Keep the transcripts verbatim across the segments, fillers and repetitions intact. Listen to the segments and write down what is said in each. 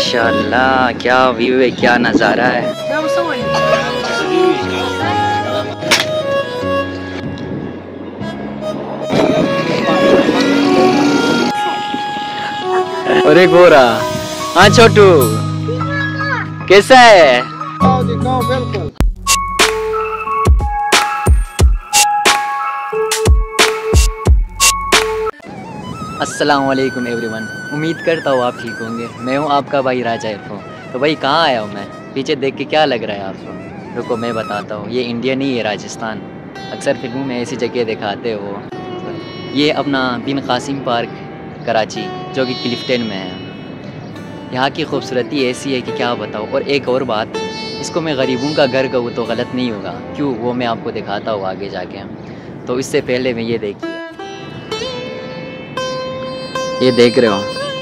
माशाल्लाह क्या व्यू है, क्या नज़ारा है। अरे गोरा, हाँ छोटू कैसा है? दिखाओ बिल्कुल। अस्सलाम वालेकुम एवरीवन, उम्मीद करता हूँ आप ठीक होंगे। मैं हूँ आपका भाई राजा इरफान। तो भाई कहाँ आया हूँ मैं? पीछे देख के क्या लग रहा है आपको? रुको मैं बताता हूँ। ये इंडिया नहीं है, राजस्थान। अक्सर फिल्मों में ऐसी जगह दिखाते हो। ये अपना बिन कासिम पार्क कराची, जो कि क्लिफ्टन में है। यहाँ की खूबसूरती ऐसी है कि क्या बताऊँ। और एक और बात, इसको मैं गरीबों का घर कहूँ तो गलत नहीं होगा। क्यों, वो मैं आपको दिखाता हूँ आगे जाके। तो इससे पहले मैं ये देखिए, ये देख रहे हो,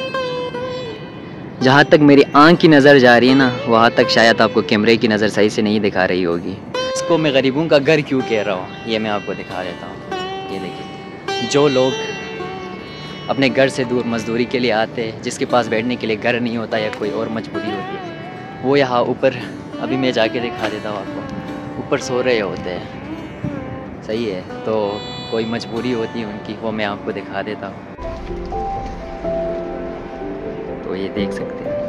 जहाँ तक मेरी आँख की नज़र जा रही है ना, वहाँ तक शायद आपको कैमरे की नज़र सही से नहीं दिखा रही होगी। इसको मैं गरीबों का घर क्यों कह रहा हूँ, ये मैं आपको दिखा देता हूँ। ये देखिए, जो लोग अपने घर से दूर मजदूरी के लिए आते हैं, जिसके पास बैठने के लिए घर नहीं होता या कोई और मजबूरी होती है, वो यहाँ ऊपर, अभी मैं जाके दिखा देता हूँ आपको, ऊपर सो रहे होते हैं। सही है, तो कोई मजबूरी होती है उनकी, वो मैं आपको दिखा देता हूँ। तो ये देख सकते हैं।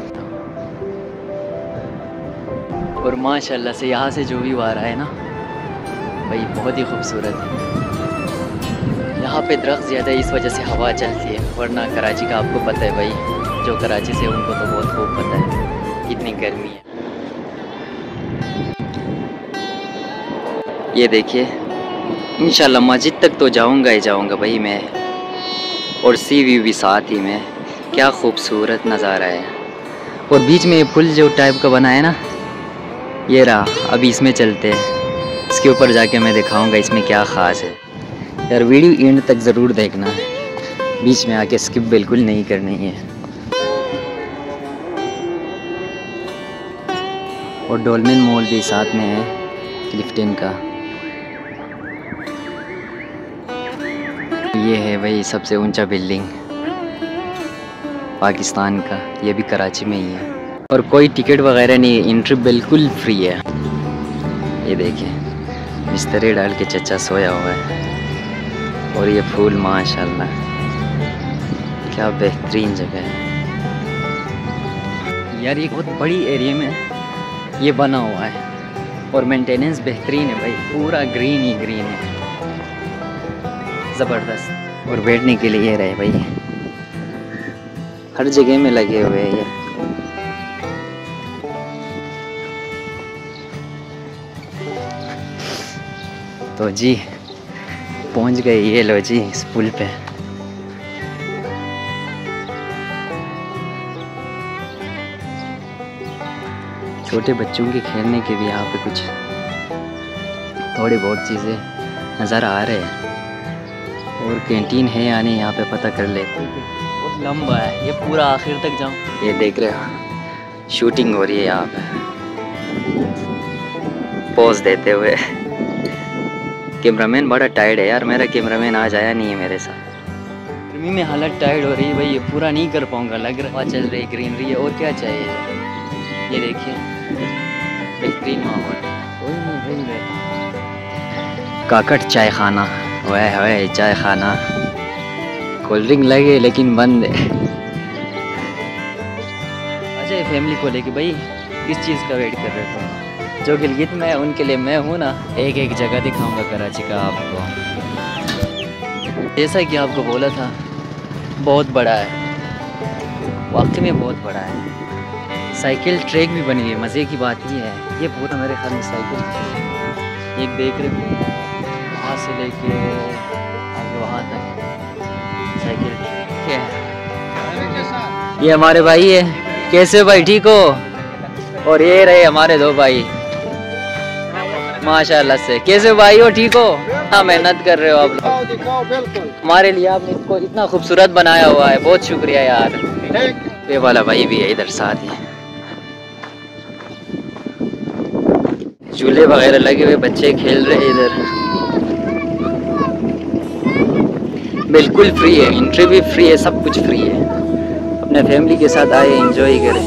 और माशाल्लाह से यहाँ से जो व्यू आ रहा है ना भाई, बहुत ही खूबसूरत है। यहाँ पे दरख्त ज़्यादा है, इस वजह से हवा चलती है, वरना कराची का आपको पता है भाई, जो कराची से उनको तो बहुत खूब पता है कितनी गर्मी है। ये देखिए, इंशाल्लाह मस्जिद तक तो जाऊँगा ही जाऊँगा भाई मैं, और सी व्यू भी साथ ही में। क्या खूबसूरत नज़ारा है। और बीच में ये पुल जो टाइप का बना है ना, ये रहा। अभी इसमें चलते हैं, इसके ऊपर जाके मैं दिखाऊंगा इसमें क्या ख़ास है। यार वीडियो एंड तक ज़रूर देखना है, बीच में आके स्किप बिल्कुल नहीं करनी है। और डोलमेन मॉल भी साथ में है क्लिफ्टन का। ये है भाई सबसे ऊंचा बिल्डिंग पाकिस्तान का, ये भी कराची में ही है। और कोई टिकट वगैरह नहीं है, एंट्री बिल्कुल फ्री है। ये देखिए, बिस्तरे डाल के चचा सोया हुआ है। और ये फूल माशाल्लाह क्या बेहतरीन जगह है यार। ये बहुत बड़ी एरिया में ये बना हुआ है, और मेंटेनेंस बेहतरीन है भाई, पूरा ग्रीन ही ग्रीन है, ज़बरदस्त। और बैठने के लिए ये रहे भाई, हर जगह में लगे हुए हैं ये। तो जी पहुंच गए, ये लो जी इस पुल पे। छोटे बच्चों के खेलने के भी यहाँ पे कुछ थोड़ी बहुत चीज़ें नज़र आ रहे हैं। और कैंटीन है या नहीं यहाँ पे पता कर लेते हैं। बहुत लंबा है ये, पूरा आखिर तक जाऊँ। ये देख रहे हो, शूटिंग हो रही है यहाँ पे, पोज देते हुए। कैमरामैन बड़ा टायर्ड है यार, मेरा कैमरामैन आज आया नहीं है मेरे साथ। गर्मी में हालत टायर्ड हो रही है भाई, ये पूरा नहीं कर पाऊँगा लग रहा है। चल रही ग्रीनरी है, और क्या चाहिए। ये देखिए बेहतरीन माहौल। कोई नहीं भाई, काकट चाय खाना, वह है चाय खाना। कोल्ड ड्रिंक लगे लेकिन बंद है। अच्छा, फैमिली को लेके भाई किस चीज़ का वेट कर रहे हो? जो गिलगित में है उनके लिए मैं हूँ ना। एक एक जगह दिखाऊंगा कराची का आपको। जैसा कि आपको बोला था, बहुत बड़ा है, वाकई में बहुत बड़ा है। साइकिल ट्रैक भी बनी हुई है। मज़े की बात ये है, ये पूरा मेरे ख्याल में साइकिल, एक देख रहे हो वहाँ से लेके आगे वहाँ तक साइकिल ट्रैक है। ये हमारे भाई है, कैसे भाई, ठीक हो? और ये रहे हमारे दो भाई, माशाल्लाह से। कैसे भाई हो, ठीक हो? हाँ, मेहनत कर रहे हो आप लोग, हमारे लिए आपने इसको इतना खूबसूरत बनाया हुआ है, बहुत शुक्रिया यार। ये वाला भाई भी है इधर साथ ही, झूले वगैरह लगे हुए, बच्चे खेल रहे हैं इधर। बिल्कुल फ्री है, एंट्री भी फ्री है, सब कुछ फ्री है। अपने फैमिली के साथ आए, एंजॉय करें।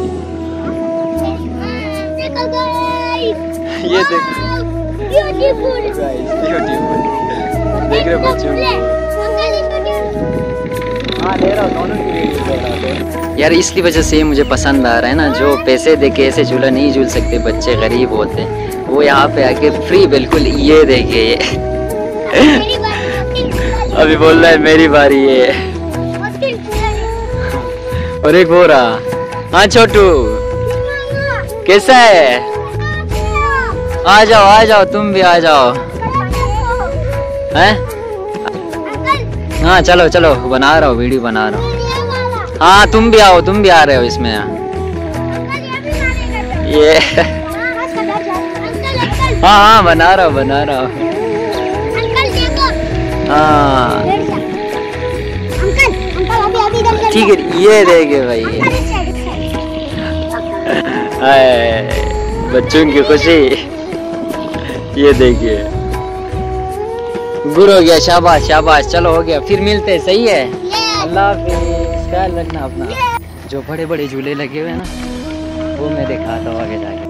ये देखो, ब्यूटीफुल ब्यूटीफुल देख रहे बच्चों। हाँ ले रहा हूँ, दोनों की वीडियो ले रहा हूँ यार। इसलिए वजह से मुझे पसंद आ रहा है ना, जो पैसे दे के ऐसे झूला नहीं झूल सकते, बच्चे गरीब होते हैं, वो यहाँ पे आके फ्री बिल्कुल। ये देखिए ये अभी बोल रहा है मेरी बारी है। और एक हो रहा। हाँ छोटू कैसा है? आ जाओ आ जाओ, तुम भी आ जाओ। हैं? हाँ चलो चलो, बना रहा हूँ, वीडियो बना रहा हूँ। हाँ तुम भी आओ, तुम भी आ रहे हो इसमें। ये हाँ हाँ बना रहा हूँ बना रहा हूँ। हाँ ठीक है, ये देखे भाई, बच्चों की खुशी। ये देखिए, गुरु हो गया, शाबाश शाबाश। चलो हो गया, फिर मिलते हैं, सही है। अल्लाह हाफिज़, ख्याल रखना अपना। जो बड़े बड़े झूले लगे हुए हैं ना, वो मैं दिखाता हूँ आगे जाके।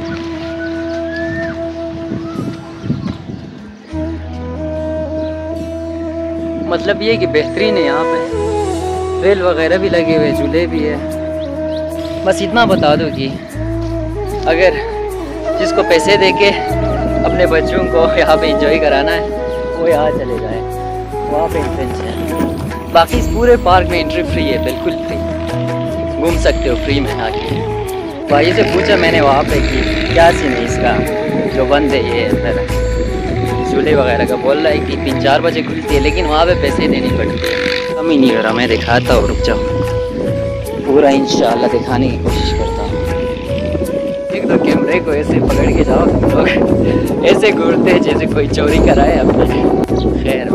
मतलब ये कि बेहतरीन है यहाँ पे, रेल वगैरह भी लगे हुए, झूले भी है। बस इतना बता दो कि अगर जिसको पैसे देके अपने बच्चों को यहाँ पे एंजॉय कराना है, वो यहाँ चले जाए, वहाँ पे एंट्रेंस है। बाकी इस पूरे पार्क में एंट्री फ्री है, बिल्कुल फ्री, घूम सकते हो फ्री में आके। भाई से पूछा मैंने वहाँ पे कि क्या सीन है इसका, जो बंद है ये अंदर झूले वगैरह का। बोल रहा है कि तीन चार बजे खुलती है, लेकिन वहाँ पे पैसे देने पड़ते हैं। कम ही नहीं हो रहा, मैं दिखाता हूँ, रुक जाओ, पूरा इंशाल्लाह दिखाने की कोशिश करता हूँ। एक तो कैमरे को ऐसे पकड़ के जाओ लोग, ऐसे घूरते जैसे कोई चोरी कराए अपने। खैर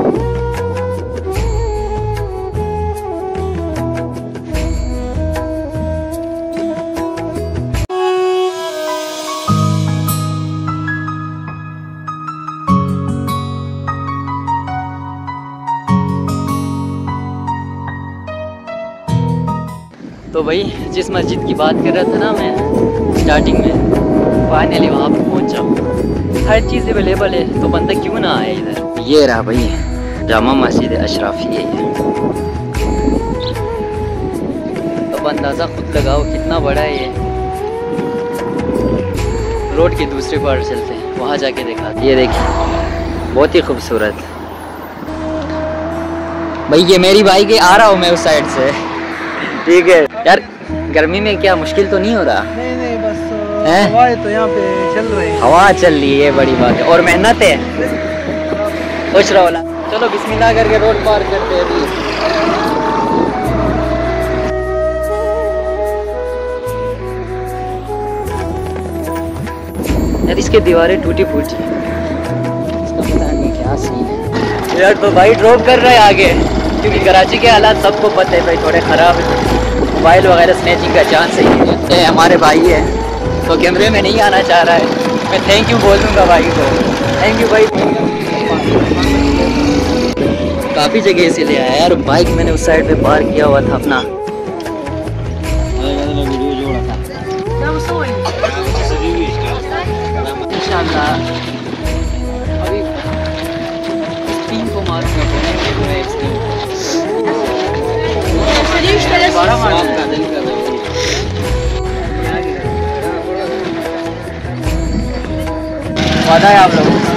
तो भाई, जिस मस्जिद की बात कर रहा था ना मैं स्टार्टिंग में, फाइनली वहाँ पर पहुँचा हूँ। हर चीज़ अवेलेबल है, तो बंदा क्यों ना आए इधर। ये रहा भाई जामा मस्जिद अशराफी है। अब अंदाज़ा खुद लगाओ कितना बड़ा है ये। रोड के दूसरे पार चलते हैं, वहाँ जाके देखा। ये देखिए, बहुत ही खूबसूरत। भाई ये मेरी बाइक है, आ रहा हूँ मैं उस साइड से। ठीक है यार, गर्मी में क्या मुश्किल तो नहीं हो रहा? नहीं नहीं, बस हवाएं तो यहाँ पे चल रही है। हवा चल रही है, बड़ी बात है, और मेहनत है। खुश रहो। चलो बिस्मिल्लाह करके रोड पार करते हैं अभी। यार इसके दीवारें टूटी फूटी, इसका पता नहीं क्या सीन है यार। तो भाई ड्रॉप कर रहा है आगे, क्योंकि कराची के हालात सबको पता है भाई, थोड़े ख़राब है। मोबाइल वगैरह स्नैचिंग का चांस है। हमारे भाई है तो कैमरे में नहीं आना चाह रहा है। मैं थैंक यू बोल दूँगा भाई को। थैंक यू भाई। काफ़ी जगह से ले आया यार। बाइक मैंने उस साइड पे पार्क किया हुआ था अपना। इंशाल्लाह अभी स्क्रीन को मारूंगा। वादा है आप लोगों को।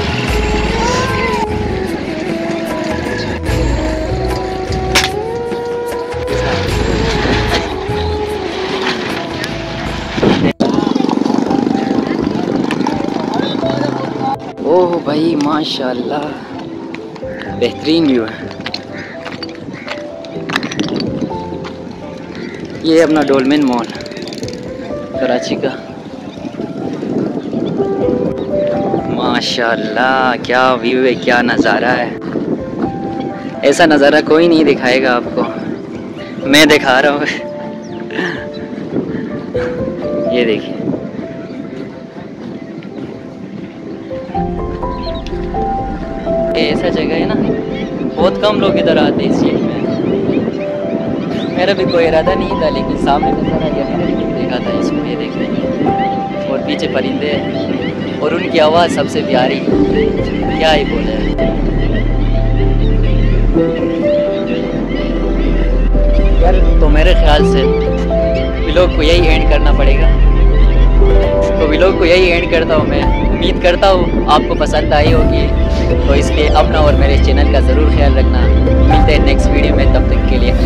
ओह भाई माशाल्लाह, बेहतरीन व्यू है। ये अपना डोलमेन मॉल कराची का। माशाल्लाह क्या व्यू है, क्या नज़ारा है। ऐसा नज़ारा कोई नहीं दिखाएगा आपको, मैं दिखा रहा हूँ। ये देखिए, ऐसा जगह है ना, बहुत कम लोग इधर आते हैं इस चीज़ में। मेरा भी कोई इरादा नहीं था, लेकिन सामने नजर आया, मैंने भी देखा था इसको, ये देखते और पीछे परिंदे हैं और उनकी आवाज़ सबसे प्यारी, क्या ही बोले। यार तो मेरे ख्याल से व्लॉग को यही एंड करना पड़ेगा, तो व्लॉग को यही एंड करता हूँ मैं। उम्मीद करता हूँ आपको पसंद आई होगी, तो इसलिए अपना और मेरे चैनल का ज़रूर ख्याल रखना। मिलते हैं नेक्स्ट वीडियो में, तब तक के लिए